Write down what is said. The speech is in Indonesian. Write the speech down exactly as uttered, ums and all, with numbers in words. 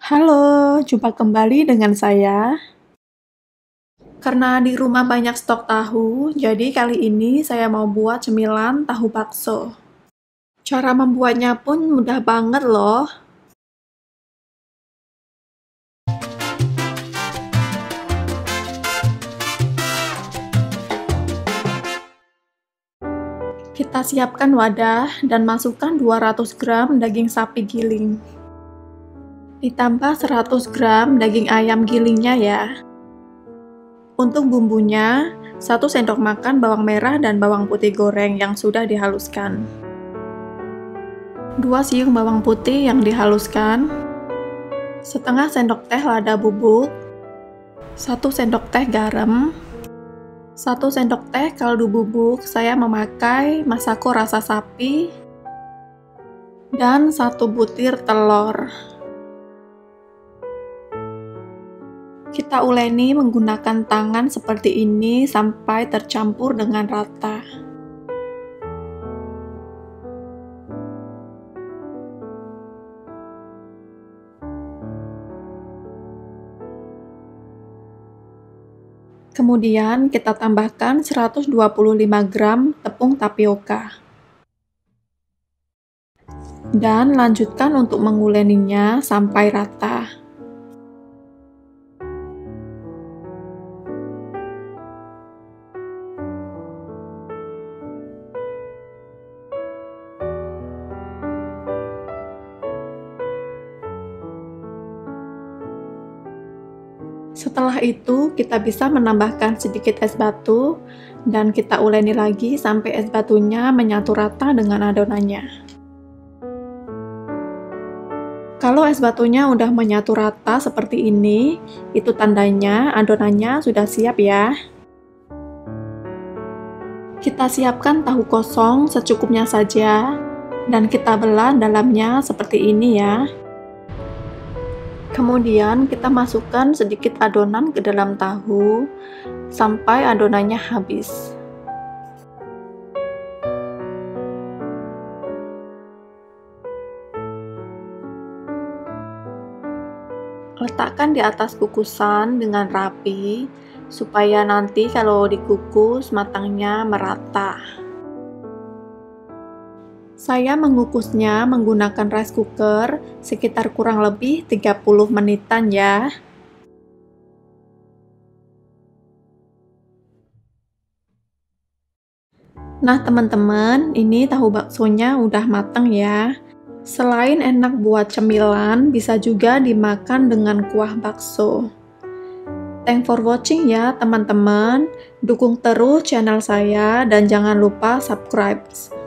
Halo, jumpa kembali dengan saya. Karena di rumah banyak stok tahu, jadi kali ini saya mau buat cemilan tahu bakso. Cara membuatnya pun mudah banget loh. Kita siapkan wadah dan masukkan dua ratus gram daging sapi giling. Ditambah seratus gram daging ayam gilingnya ya. Untuk bumbunya, satu sendok makan bawang merah dan bawang putih goreng yang sudah dihaluskan. dua siung bawang putih yang dihaluskan. Setengah sendok teh lada bubuk. satu sendok teh garam. satu sendok teh kaldu bubuk, saya memakai Masako rasa sapi. Dan satu butir telur. Kita uleni menggunakan tangan seperti ini sampai tercampur dengan rata. Kemudian kita tambahkan seratus dua puluh lima gram tepung tapioka. Dan lanjutkan untuk menguleninya sampai rata. Setelah itu, kita bisa menambahkan sedikit es batu dan kita uleni lagi sampai es batunya menyatu rata dengan adonannya. Kalau es batunya udah menyatu rata seperti ini, itu tandanya adonannya sudah siap ya. Kita siapkan tahu kosong secukupnya saja dan kita belah dalamnya seperti ini ya. Kemudian kita masukkan sedikit adonan ke dalam tahu sampai adonannya habis. Letakkan di atas kukusan dengan rapi supaya nanti kalau dikukus matangnya merata. Saya mengukusnya menggunakan rice cooker sekitar kurang lebih tiga puluh menitan ya. Nah teman-teman, ini tahu baksonya udah matang ya. Selain enak buat cemilan, bisa juga dimakan dengan kuah bakso. Thanks for watching ya teman-teman. Dukung terus channel saya dan jangan lupa subscribe.